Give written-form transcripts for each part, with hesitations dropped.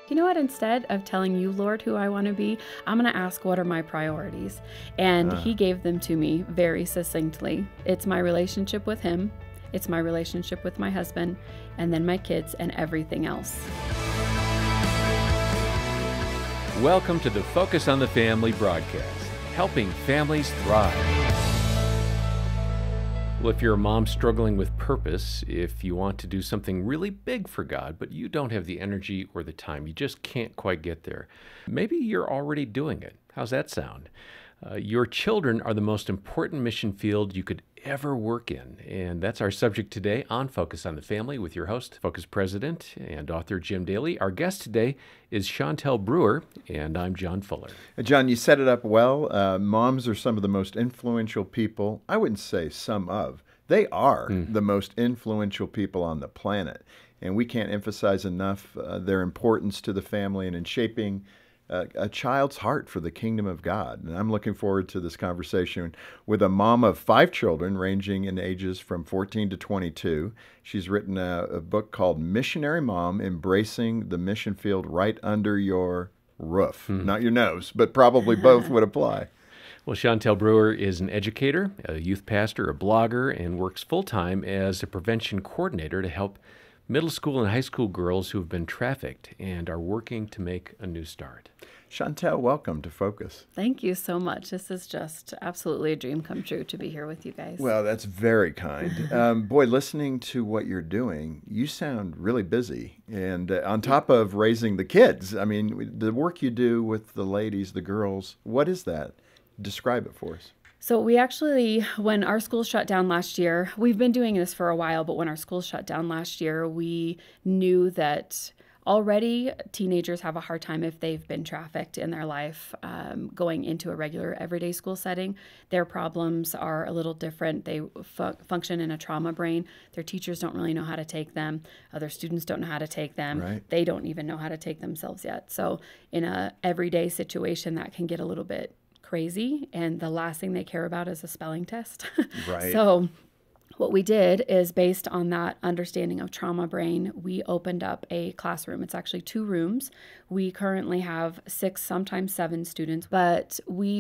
You know what? Instead of telling you, Lord, who I want to be, I'm going to ask, what are my priorities? And He gave them to me very succinctly. It's my relationship with Him. It's my relationship with my husband, and then my kids and everything else. Welcome to the Focus on the Family broadcast, helping families thrive. Well, if you're a mom struggling with purpose, if you want to do something really big for God, but you don't have the energy or the time, you just can't quite get there, maybe you're already doing it. How's that sound? Your children are the most important mission field you could ever work in, and that's our subject today on Focus on the Family with your host, Focus President and author Jim Daly. Our guest today is Shontell Brewer, and I'm John Fuller. John, you set it up well. Moms are some of the most influential people. I wouldn't say some of. They are the most influential people on the planet, and we can't emphasize enough their importance to the family and in shaping a child's heart for the kingdom of God. And I'm looking forward to this conversation with a mom of 5 children ranging in ages from 14 to 22. She's written a book called Missionary Mom, Embracing the Mission Field Right Under Your Roof. Not your nose, but probably both would apply. Well, Shontell Brewer is an educator, a youth pastor, a blogger, and works full-time as a prevention coordinator to help middle school and high school girls who have been trafficked and are working to make a new start. Shontell, welcome to Focus. Thank you so much. This is just absolutely a dream come true to be here with you guys. Well, that's very kind. Boy, listening to what you're doing, you sound really busy. And on top of raising the kids, I mean, the work you do with the ladies, the girls, what is that? Describe it for us. So we actually, when our school shut down last year, we've been doing this for a while, but when our school shut down last year, we knew that already teenagers have a hard time if they've been trafficked in their life going into a regular everyday school setting. Their problems are a little different. They function in a trauma brain. Their teachers don't really know how to take them. Other students don't know how to take them. Right. They don't even know how to take themselves yet. So in a everyday situation, that can get a little bit crazy, and the last thing they care about is a spelling test. Right. So what we did is, based on that understanding of trauma brain, we opened up a classroom. It's actually 2 rooms. We currently have 6, sometimes 7 students, but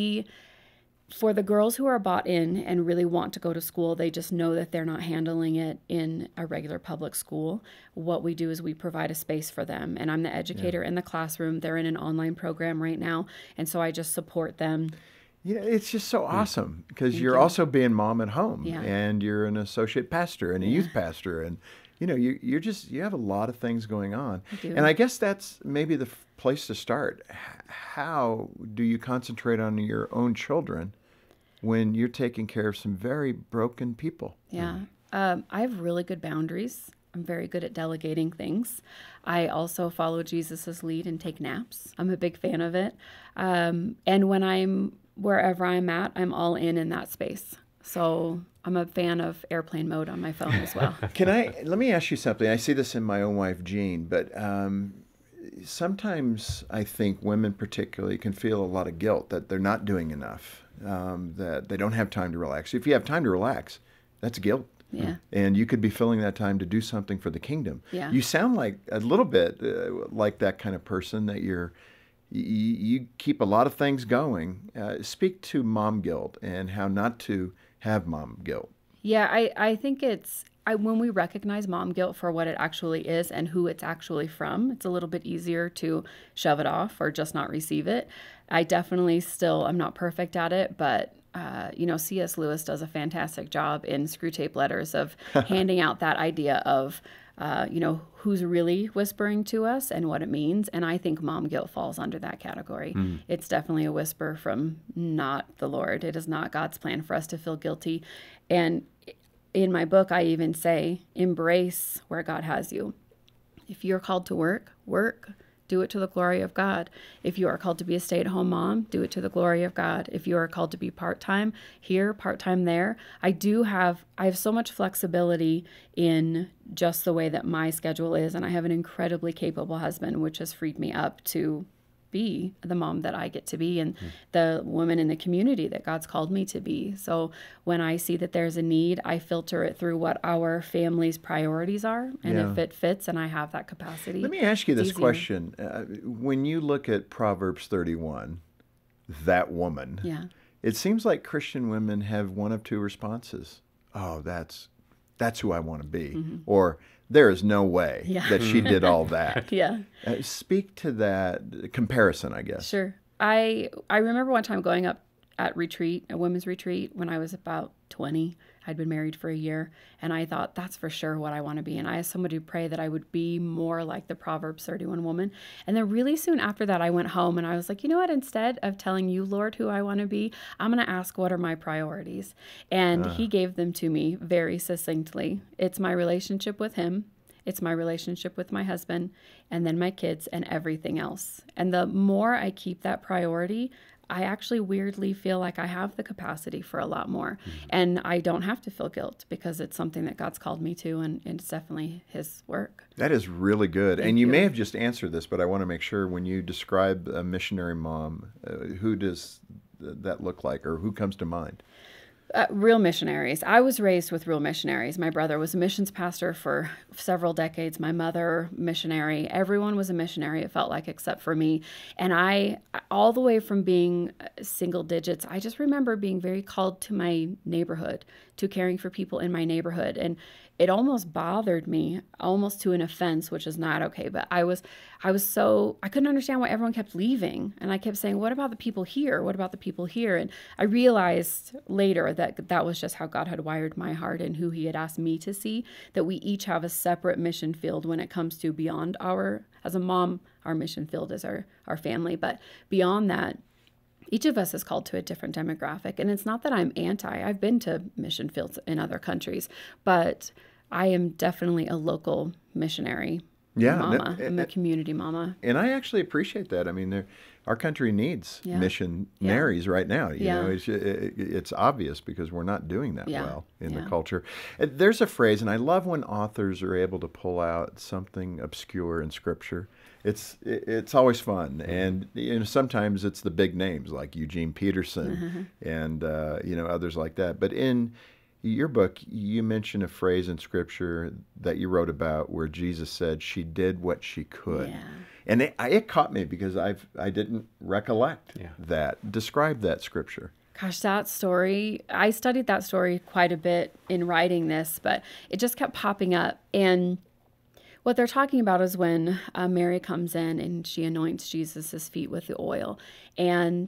for the girls who are bought in and really want to go to school, they just know that they're not handling it in a regular public school. What we do is we provide a space for them. And I'm the educator in the classroom. They're in an online program right now. And so I just support them. Yeah, it's just so awesome because you're also being mom at home, and you're an associate pastor and a youth pastor, and you have a lot of things going on. And I guess that's maybe the place to start. How do you concentrate on your own children when you're taking care of some very broken people? Yeah, I have really good boundaries. I'm very good at delegating things. I also follow Jesus's lead and take naps. I'm a big fan of it. And when wherever I'm at, I'm all in that space. So I'm a fan of airplane mode on my phone as well. Let me ask you something. I see this in my own wife, Jean, but sometimes I think women particularly can feel a lot of guilt that they're not doing enough, that they don't have time to relax. If you have time to relax, that's guilt. Yeah. And you could be filling that time to do something for the kingdom. Yeah. You sound like a little bit like that kind of person, that you keep a lot of things going. Speak to mom guilt and how not to have mom guilt. Yeah, I think when we recognize mom guilt for what it actually is and who it's actually from, it's a little bit easier to shove it off or just not receive it. I definitely I'm not perfect at it, but C.S. Lewis does a fantastic job in Screw Tape Letters of handing out that idea of who's really whispering to us and what it means. And I think mom guilt falls under that category. It's definitely a whisper from not the Lord. It is not God's plan for us to feel guilty. And in my book, I even say, embrace where God has you. If you're called to work, do it to the glory of God. If you are called to be a stay-at-home mom, do it to the glory of God. If you are called to be part-time here, part-time there, I have so much flexibility in just the way that my schedule is, and I have an incredibly capable husband, which has freed me up to be the mom that I get to be and the woman in the community that God's called me to be. So when I see that there's a need, I filter it through what our family's priorities are. And if it fits and I have that capacity. Let me ask you this easier. question. When you look at Proverbs 31, that woman, it seems like Christian women have one of two responses. Oh, that's who I want to be. Or there is no way that she did all that. Speak to that comparison, I guess. Sure. I remember one time going up at retreat, a women's retreat, when I was about 20. I'd been married for a year, and I thought, that's for sure what I want to be. And I asked somebody to pray that I would be more like the Proverbs 31 woman. And then really soon after that, I went home and I was like, you know what? Instead of telling you, Lord, who I want to be, I'm going to ask, what are my priorities? And he gave them to me very succinctly. It's my relationship with him. It's my relationship with my husband, and then my kids and everything else. And the more I keep that priority, I actually weirdly feel like I have the capacity for a lot more. And I don't have to feel guilt because it's something that God's called me to, and it's definitely his work. That is really good. Thank and you you. may have just answered this, but I want to make sure when you describe a missionary mom, who does that look like, or who comes to mind? Real missionaries. I was raised with real missionaries. My brother was a missions pastor for several decades. My mother, missionary. Everyone was a missionary, it felt like, except for me. And I, all the way from being single digits, I just remember being very called to my neighborhood, to caring for people in my neighborhood. And it almost bothered me, almost to an offense, which is not okay. But I couldn't understand why everyone kept leaving. And I kept saying, what about the people here? What about the people here? And I realized later that that was just how God had wired my heart and who he had asked me to see, that we each have a separate mission field when it comes to beyond as a mom, our mission field is our family. But beyond that, each of us is called to a different demographic. And it's not that I'm I've been to mission fields in other countries, but I am definitely a local missionary mama. I'm a community mama. And I actually appreciate that. I mean, our country needs missionaries right now. You know, it's obvious because we're not doing that well in the culture. There's a phrase, and I love when authors are able to pull out something obscure in Scripture. It's always fun, and sometimes it's the big names like Eugene Peterson and others like that. But in your book, you mention a phrase in Scripture that you wrote about where Jesus said she did what she could. Yeah. And it caught me because I didn't recollect that. Describe that Scripture. Gosh, that story, I studied that story quite a bit in writing this, but it just kept popping up. And what they're talking about is when Mary comes in and she anoints Jesus' feet with the oil. And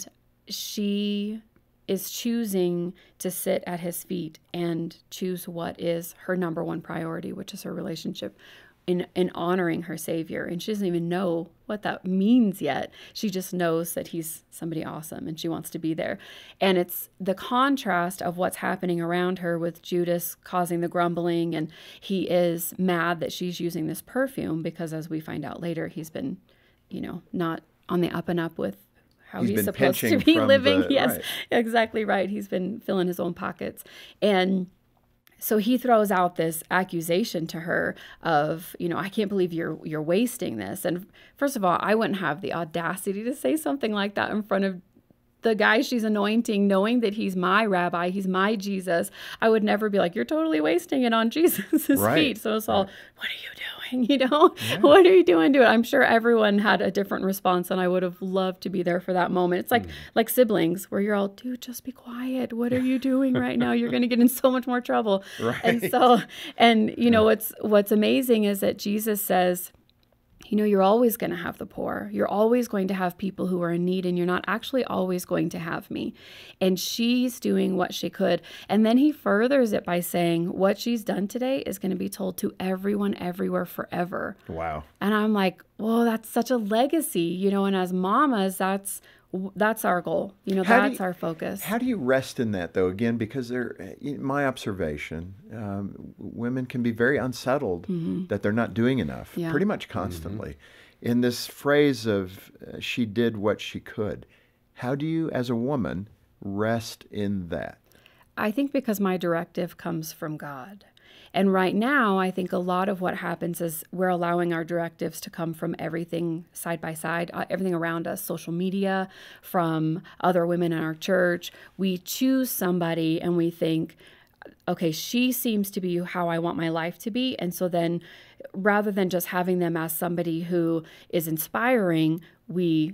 she is choosing to sit at his feet and choose what is her number one priority, which is her relationship in honoring her Savior. And she doesn't even know what that means yet. She just knows that he's somebody awesome and she wants to be there. And it's the contrast of what's happening around her with Judas causing the grumbling, and he is mad that she's using this perfume because, as we find out later, he's been, not on the up and up with how he's supposed to be living. Yes, exactly right. He's been filling his own pockets. And so he throws out this accusation to her of, I can't believe you're wasting this. And first of all, I wouldn't have the audacity to say something like that in front of the guy she's anointing, knowing that he's my rabbi, he's my Jesus. I would never be like, you're totally wasting it on Jesus' feet. So it's all, what are you doing? What are you doing to it? I'm sure everyone had a different response, and I would have loved to be there for that moment. It's like siblings where you're all, dude, just be quiet. What are you doing right now? You're going to get in so much more trouble. And so, what's amazing is that Jesus says, you're always going to have the poor. You're always going to have people who are in need, and you're not actually always going to have me. And she's doing what she could. And then he furthers it by saying what she's done today is going to be told to everyone, everywhere, forever. Wow. And I'm like, whoa, that's such a legacy, and as mamas, that's our goal. That's our focus. How do you rest in that, though? Again, because my observation, women can be very unsettled that they're not doing enough, pretty much constantly. In this phrase of she did what she could, how do you, as a woman, rest in that? I think because my directive comes from God. And right now, I think a lot of what happens is we're allowing our directives to come from everything side by side, everything around us, social media, from other women in our church. We choose somebody and we think, okay, she seems to be how I want my life to be. And so then rather than just having them as somebody who is inspiring, we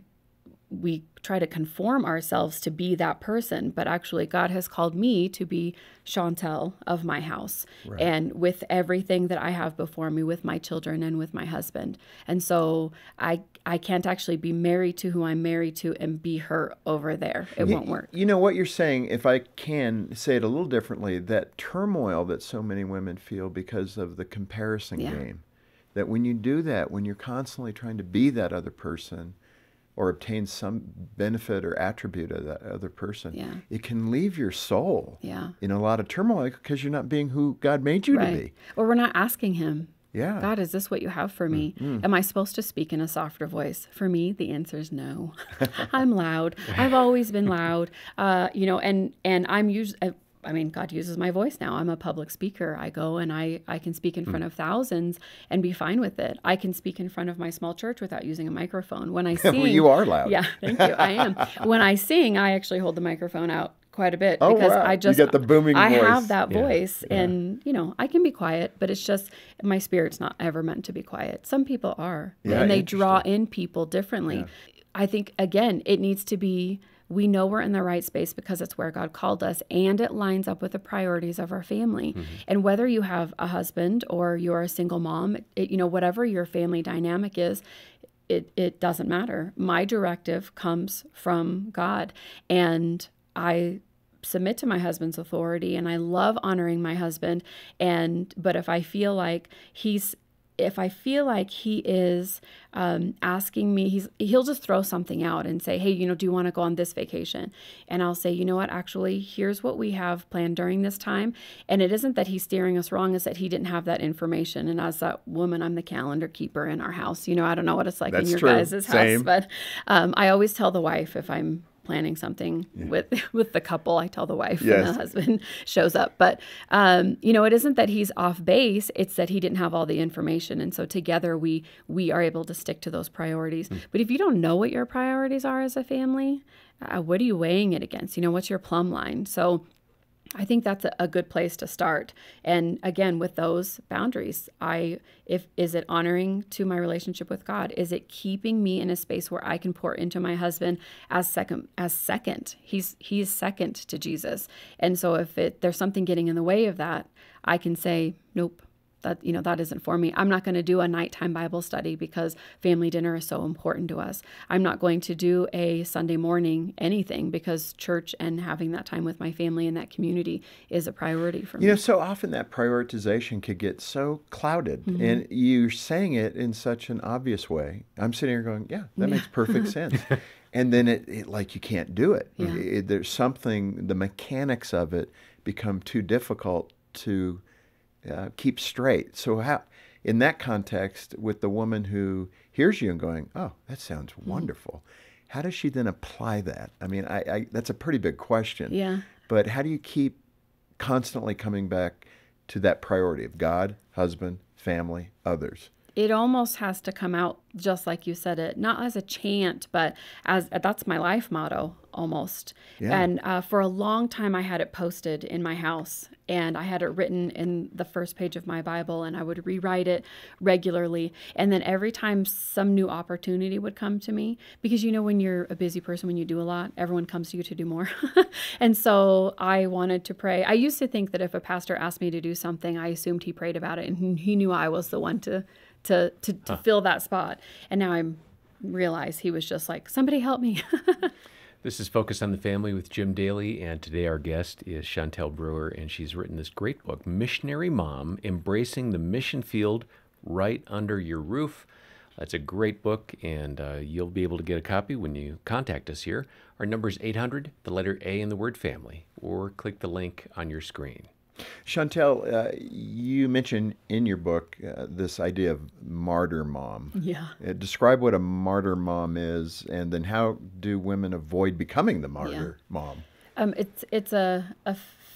try to conform ourselves to be that person. But actually, God has called me to be Shontell of my house, right, and with everything that I have before me, with my children and with my husband. And so I can't actually be married to who I'm married to and be her over there. It won't work. You know what you're saying, if I can say it a little differently, that turmoil that so many women feel because of the comparison game, that when you do that, when you're constantly trying to be that other person, or obtain some benefit or attribute of that other person, it can leave your soul in a lot of turmoil because you're not being who God made you to be. Or we're not asking him, Yeah. God, is this what you have for me? Mm-hmm. Am I supposed to speak in a softer voice? For me, the answer is no. I'm loud. I've always been loud. And I'm usually, I mean, God uses my voice now. I'm a public speaker. I go and I can speak in front of thousands and be fine with it. I can speak in front of my small church without using a microphone. When I sing, well, you are loud. Yeah, thank you. I am. When I sing, I actually hold the microphone out quite a bit because wow. You got the booming I voice. have that voice, and I can be quiet, but it's just my spirit's not ever meant to be quiet. Some people are, and they draw in people differently. Yeah. I think again, it needs to be. We know we're in the right space because it's where God called us, and it lines up with the priorities of our family. Mm-hmm. And whether you have a husband or you're a single mom, whatever your family dynamic is, it doesn't matter. My directive comes from God, and I submit to my husband's authority, and I love honoring my husband. But if I feel like he is asking me, he'll just throw something out and say, hey, do you want to go on this vacation? And I'll say, you know what, actually, here's what we have planned during this time. And it isn't that he's steering us wrong, it's that he didn't have that information. And as that woman, I'm the calendar keeper in our house. I don't know what it's like in your guys' house, but I always tell the wife if I'm planning something with the couple, I tell the wife when the husband shows up. But, it isn't that he's off base. It's that he didn't have all the information. And so together we are able to stick to those priorities. Mm. But if you don't know what your priorities are as a family, what are you weighing it against? What's your plumb line? So I think that's a good place to start. And again, with those boundaries, is it honoring to my relationship with God? Is it keeping me in a space where I can pour into my husband as second? He's second to Jesus. And so if there's something getting in the way of that, I can say, nope. That isn't for me. I'm not going to do a nighttime Bible study because family dinner is so important to us. I'm not going to do a Sunday morning anything because church and having that time with my family and that community is a priority for me. So often that prioritization could get so clouded, mm-hmm. and you're saying it in such an obvious way. I'm sitting here going, yeah, that makes perfect sense. And then it like you can't do it. Yeah. There's something, the mechanics of it become too difficult to keep straight. So how, in that context, with the woman who hears you and going, oh, that sounds wonderful, how does she then apply that? I mean, I that's a pretty big question. Yeah. But how do you keep constantly coming back to that priority of God, husband, family, others? It almost has to come out just like you said it, not as a chant, but that's my life motto almost. Yeah. And for a long time, I had it posted in my house, and I had it written in the first page of my Bible, and I would rewrite it regularly. And then every time some new opportunity would come to me, because when you're a busy person, when you do a lot, everyone comes to you to do more. And so I wanted to pray. I used to think that if a pastor asked me to do something, I assumed he prayed about it, and he knew I was the one to fill that spot. And now I realize he was just like, somebody help me. This is Focus on the Family with Jim Daly, and today our guest is Shontell Brewer, and she's written this great book, Missionary Mom, Embracing the Mission Field Right Under Your Roof. That's a great book, and you'll be able to get a copy when you contact us here. Our number is 800, the letter A in the word family, or click the link on your screen. Shontell, you mentioned in your book this idea of martyr mom. Yeah. Describe what a martyr mom is, and then how do women avoid becoming the martyr mom? It's a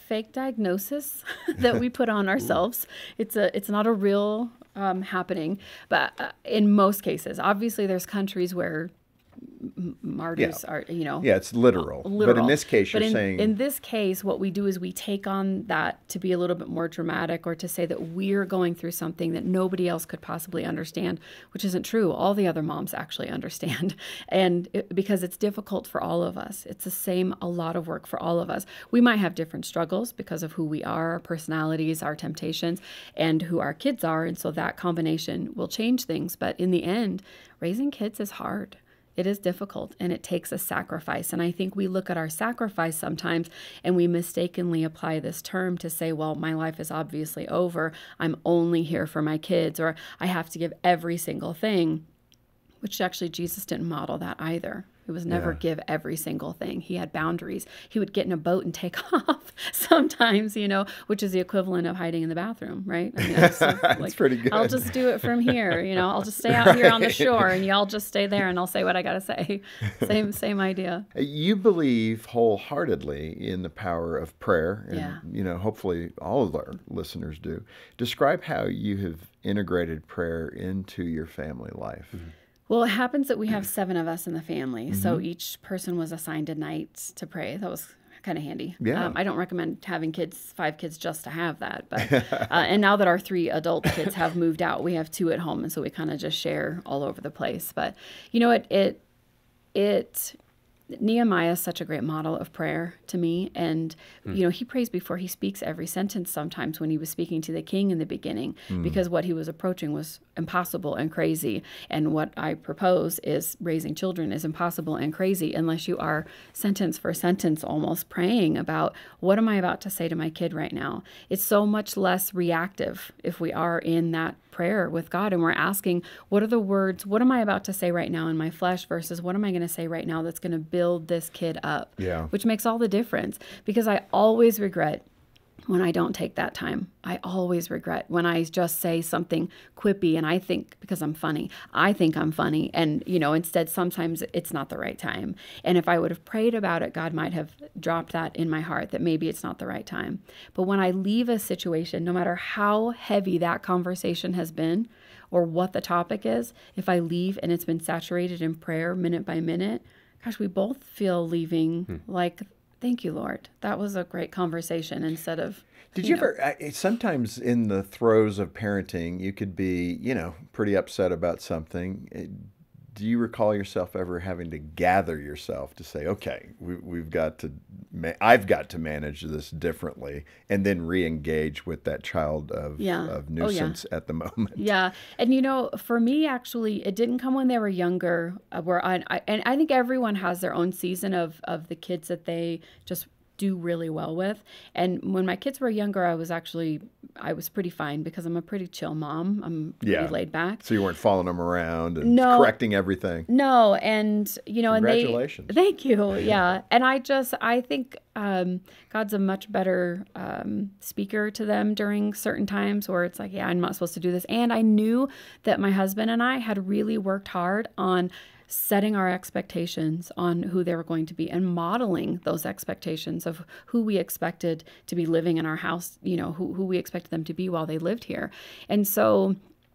fake diagnosis that we put on ourselves. It's not a real happening, but in most cases, obviously there's countries where martyrs are, Yeah, it's literal. But in this case, you're saying... In this case, what we do is we take on that to be a little bit more dramatic, or to say that we're going through something that nobody else could possibly understand, which isn't true. All the other moms actually understand. And because it's difficult for all of us. It's a lot of work for all of us. We might have different struggles because of who we are, our personalities, our temptations, and who our kids are. And so that combination will change things. But in the end, raising kids is hard. It is difficult, and it takes a sacrifice. And I think we look at our sacrifice sometimes and we mistakenly apply this term to say, well, my life is obviously over. I'm only here for my kids, or I have to give every single thing, which actually Jesus didn't model that either. It was never give every single thing. He had boundaries. He would get in a boat and take off sometimes, which is the equivalent of hiding in the bathroom, right? I mean, That's pretty good. I'll just do it from here, I'll just stay out here on the shore and y'all just stay there and I'll say what I got to say. Same idea. You believe wholeheartedly in the power of prayer, and hopefully all of our listeners do. Describe how you have integrated prayer into your family life. Mm-hmm. Well, it happens that we have 7 of us in the family, so each person was assigned a night to pray. That was kind of handy. Yeah. I don't recommend having 5 kids just to have that. But and now that our 3 adult kids have moved out, we have 2 at home, and so we kind of just share all over the place. But Nehemiah is such a great model of prayer to me. And, he prays before he speaks every sentence sometimes when he was speaking to the king in the beginning, because what he was approaching was impossible and crazy. And what I propose is raising children is impossible and crazy unless you are sentence for sentence almost praying about, what am I about to say to my kid right now? It's so much less reactive if we are in that prayer with God and we're asking, what are the words, what am I about to say right now in my flesh versus what am I going to say right now that's going to build this kid up? Yeah. Which makes all the difference, because I always regret when I don't take that time. I always regret when I just say something quippy and I think, because I'm funny, I think I'm funny. And, instead sometimes it's not the right time. And if I would have prayed about it, God might have dropped that in my heart that maybe it's not the right time. But when I leave a situation, no matter how heavy that conversation has been or what the topic is, if I leave and it's been saturated in prayer minute by minute, gosh, we both feel leaving like, thank you, Lord. That was a great conversation instead of... Did you ever, sometimes in the throes of parenting, you could be, pretty upset about something. Do you recall yourself ever having to gather yourself to say, okay, I've got to manage this differently, and then re-engage with that child of nuisance at the moment? Yeah. And, for me, actually, it didn't come when they were younger, where and I think everyone has their own season of the kids that they just do really well with. And when my kids were younger, I was pretty fine because I'm a pretty chill mom. I'm pretty laid back. So you weren't following them around and correcting everything. No. And, Congratulations. Thank you. Yeah. And I think God's a much better speaker to them during certain times where it's like, yeah, I'm not supposed to do this. And I knew that my husband and I had really worked hard on setting our expectations on who they were going to be and modeling those expectations of who we expected to be living in our house, who we expected them to be while they lived here. And so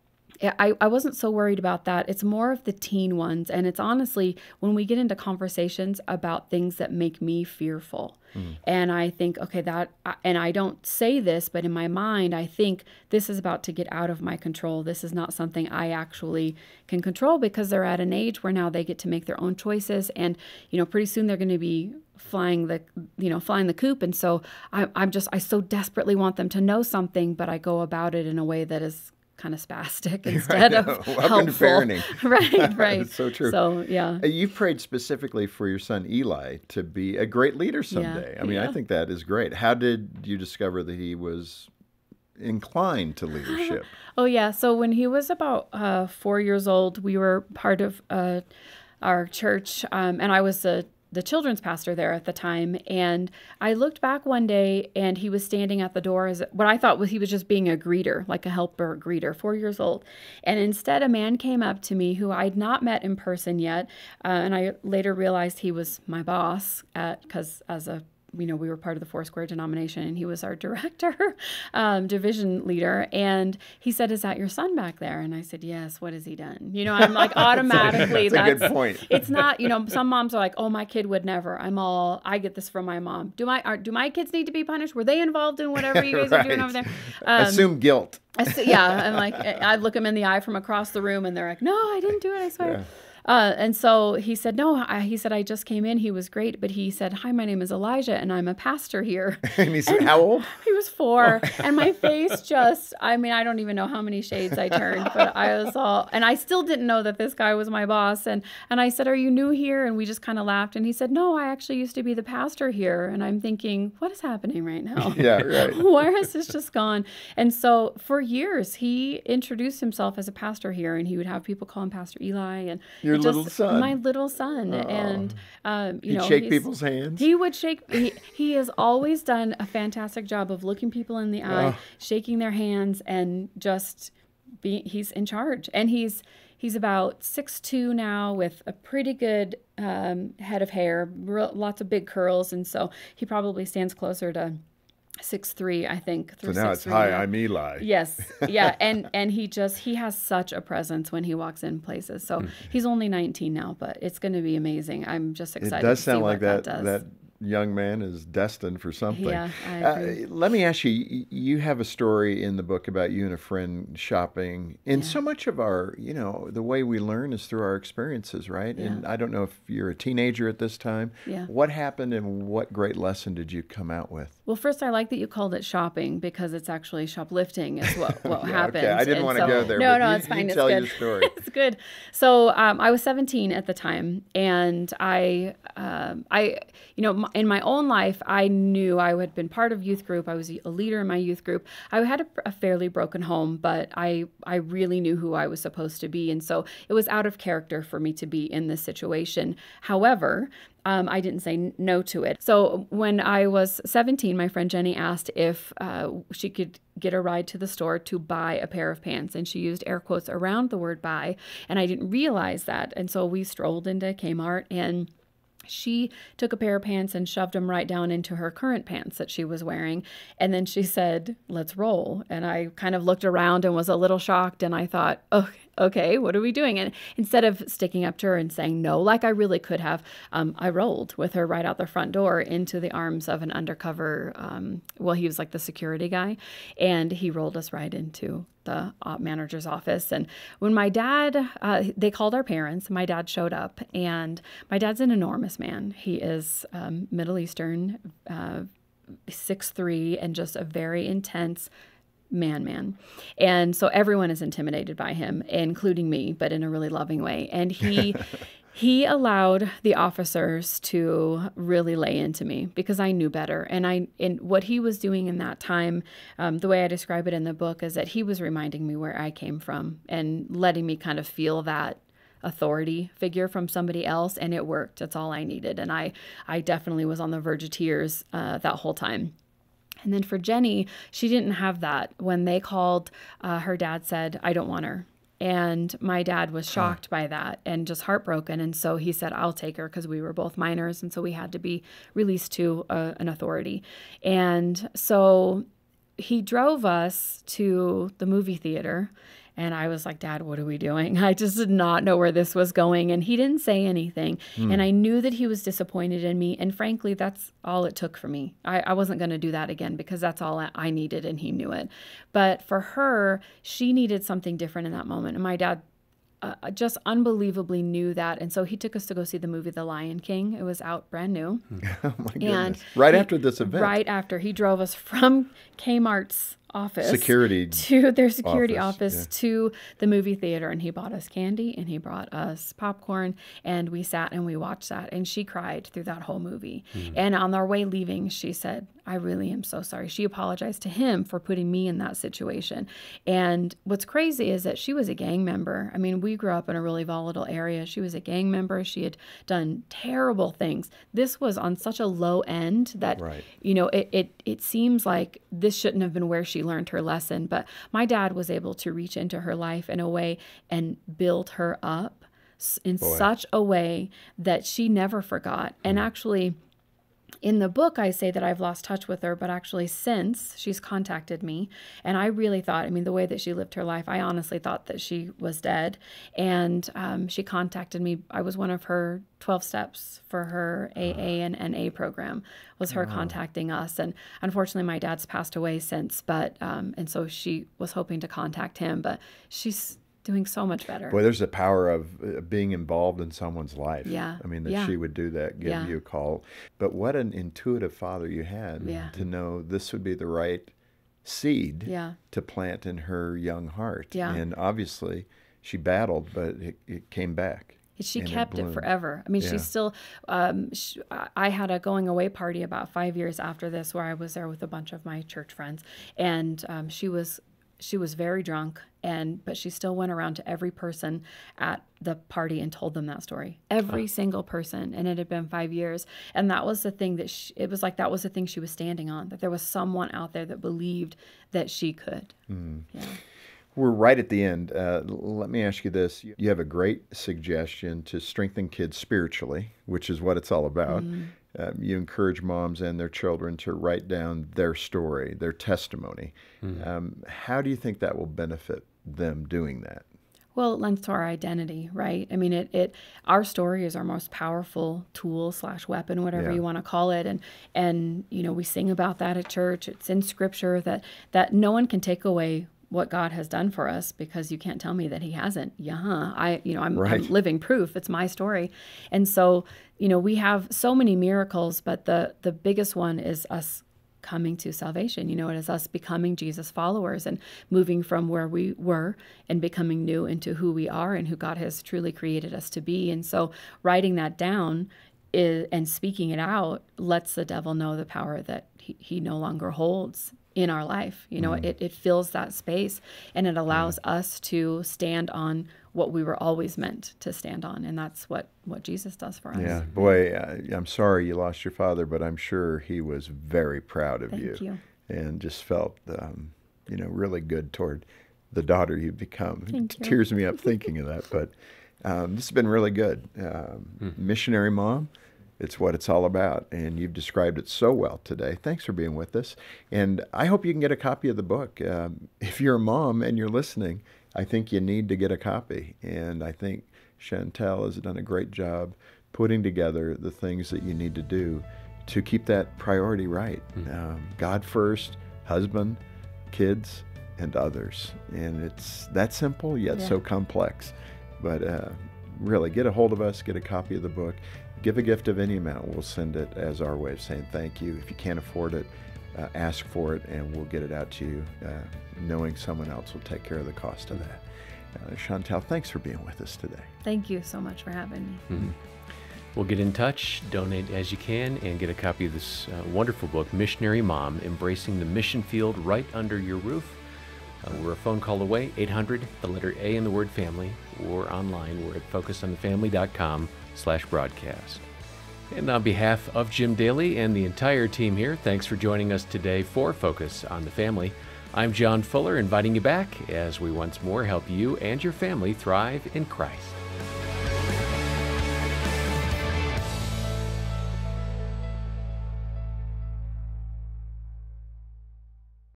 I wasn't so worried about that. It's more of the teen ones. And it's honestly, when we get into conversations about things that make me fearful, and I think, okay, and I don't say this, but in my mind, I think this is about to get out of my control. This is not something I actually can control, because they're at an age where now they get to make their own choices. And, pretty soon they're going to be flying the coop. And so I so desperately want them to know something, but I go about it in a way that is kind of spastic instead of helpful. Parenting. Right. It's so true. So, yeah. You prayed specifically for your son Eli to be a great leader someday. I mean, I think that is great. How did you discover that he was inclined to leadership? Oh, yeah. So when he was about 4 years old, we were part of our church, and I was the children's pastor there at the time. And I looked back one day and he was standing at the door as what I thought was he was just being a greeter, like a helper greeter, 4 years old. And instead a man came up to me who I'd not met in person yet. And I later realized he was my boss because as a we were part of the Foursquare denomination, and he was our director, division leader. And he said, "Is that your son back there?" And I said, "Yes." "What has he done?" I'm like, automatically, that's a good point. It's not, some moms are like, "Oh, my kid would never." I get this from my mom. Do my kids need to be punished? Were they involved in whatever you guys are doing over there? Assume guilt. Yeah. I'm like, I look them in the eye from across the room, and they're like, "No, I didn't do it, I swear." Yeah. And so he said, "No," he said, "I just came in." He was great. But he said, "Hi, my name is Elijah, and I'm a pastor here." And he said, "How old?" He was 4. And my face just, I don't even know how many shades I turned, but I was all, and I still didn't know that this guy was my boss. And I said, "Are you new here?" And we just kind of laughed. And he said, "No, I actually used to be the pastor here." And I'm thinking, what is happening right now? Yeah, right. Where has this just gone? And so for years, he introduced himself as a pastor here, and he would have people call him Pastor Eli. And Your little son. My little son. And, He'd shake people's hands. He would shake. He has always done a fantastic job of looking people in the eye, shaking their hands, and just he's in charge. And he's about 6'2" now, with a pretty good head of hair, lots of big curls. And so he probably stands closer to 6'3", I think. So now it's, "Hi, I'm Eli." Yes. Yeah. And he has such a presence when he walks in places. So he's only 19 now, but it's going to be amazing. I'm just excited. It does to sound see like what that young man is destined for something. Yeah, I agree. Let me ask you, you have a story in the book about you and a friend shopping. And so much of our, the way we learn is through our experiences, right? Yeah. And I don't know if you're a teenager at this time. Yeah. What happened, and what great lesson did you come out with? Well, first, I like that you called it shopping, because it's actually shoplifting is what happened. Okay. I didn't want to go there. No, but it's fine. You It's tell good. your story. It's good. So I was 17 at the time, and I in my own life, I knew I had been part of youth group. I was a leader in my youth group. I had a fairly broken home, but I really knew who I was supposed to be, and so it was out of character for me to be in this situation. However, I didn't say no to it. So when I was 17, my friend Jenny asked if she could get a ride to the store to buy a pair of pants. And she used air quotes around the word buy. And I didn't realize that. And so we strolled into Kmart, and she took a pair of pants and shoved them right down into her current pants that she was wearing. And then she said, "Let's roll." And I kind of looked around and was a little shocked. And I thought, okay, what are we doing? And instead of sticking up to her and saying no, like I really could have, I rolled with her right out the front door into the arms of an undercover, he was like the security guy. And he rolled us right into the manager's office. And when my dad, they called our parents, my dad showed up, and my dad's an enormous man. He is Middle Eastern, 6'3", and just a very intense man. And so everyone is intimidated by him, including me, but in a really loving way. And he allowed the officers to really lay into me, because I knew better. And what he was doing in that time, the way I describe it in the book, is that he was reminding me where I came from and letting me kind of feel that authority figure from somebody else. And it worked. That's all I needed. And I definitely was on the verge of tears that whole time. And then for Jenny, she didn't have that. When they called, her dad said, "I don't want her." And my dad was shocked by that and just heartbroken. And so he said, "I'll take her," because we were both minors. And so we had to be released to an authority. And so he drove us to the movie theater. And I was like, "Dad, what are we doing?" I just did not know where this was going. And he didn't say anything. And I knew that he was disappointed in me. And frankly, that's all it took for me. I wasn't going to do that again, because that's all I needed, and he knew it. But for her, she needed something different in that moment. And my dad just unbelievably knew that. And so he took us to go see the movie The Lion King. It was out brand new. Oh, my goodness. Right after this event. Right after. He drove us from Kmart's office to their security office to the movie theater, and he bought us candy and he brought us popcorn, and we sat and we watched that, and she cried through that whole movie. And on our way leaving, she said, "I really am so sorry." She apologized to him for putting me in that situation. And what's crazy is that she was a gang member. I mean, we grew up in a really volatile area. She was a gang member. She had done terrible things. This was on such a low end that, it seems like this shouldn't have been where she learned her lesson. But my dad was able to reach into her life in a way and build her up in such a way that she never forgot. And actually, In the book, I say that I've lost touch with her, but actually since she's contacted me, and I really thought, I mean, the way that she lived her life, I honestly thought that she was dead. And she contacted me. I was one of her 12 steps for her AA and NA program, was her contacting us. And unfortunately, my dad's passed away since, but, and so she was hoping to contact him, but she's doing so much better. Boy, there's the power of being involved in someone's life. Yeah. I mean, that she would do that, give you a call. But what an intuitive father you had to know this would be the right seed to plant in her young heart. Yeah. And obviously, she battled, but it came back. She kept it forever. I mean, she's still, I had a going away party about 5 years after this where I was there with a bunch of my church friends. And she was very drunk, but she still went around to every person at the party and told them that story. Every single person. And it had been 5 years. And that was the thing that it was like, that was the thing she was standing on, that there was someone out there that believed that she could. Yeah. We're right at the end. Let me ask you this. You have a great suggestion to strengthen kids spiritually, which is what it's all about. You encourage moms and their children to write down their story, their testimony. How do you think that will benefit them doing that? Well, it lends to our identity, right? I mean, our story is our most powerful tool / weapon, whatever you want to call it. And you know, we sing about that at church. It's in Scripture that no one can take away what God has done for us, because you can't tell me that He hasn't. I'm living proof. It's my story. And so, you know, we have so many miracles, but the biggest one is us coming to salvation. You know, it is us becoming Jesus followers and moving from where we were and becoming new into who we are and who God has truly created us to be. And so writing that down and speaking it out lets the devil know the power that he no longer holds in our life. You know, it fills that space, and it allows us to stand on what we were always meant to stand on. And that's what Jesus does for us. Yeah, boy, I'm sorry you lost your father, but I'm sure he was very proud of you. Thank you. And just felt, really good toward the daughter you've become. Thank you. Tears me up thinking of that, but this has been really good. Missionary Mom, it's what it's all about, and you've described it so well today. Thanks for being with us, and I hope you can get a copy of the book. If you're a mom and you're listening, I think you need to get a copy, and I think Shontell has done a great job putting together the things that you need to do to keep that priority right. God first, husband, kids, and others, and it's that simple yet so complex. But really, get a hold of us, get a copy of the book. Give a gift of any amount. We'll send it as our way of saying thank you. If you can't afford it, ask for it, and we'll get it out to you, knowing someone else will take care of the cost of that. Shontell, thanks for being with us today. Thank you so much for having me. We'll get in touch, donate as you can, and get a copy of this wonderful book, Missionary Mom, Embracing the Mission Field Right Under Your Roof. We're a phone call away, 800, the letter A in the word family, or online. We're at focusonthefamily.com/broadcast. And on behalf of Jim Daly and the entire team here, thanks for joining us today for Focus on the Family. I'm John Fuller, inviting you back as we once more help you and your family thrive in Christ.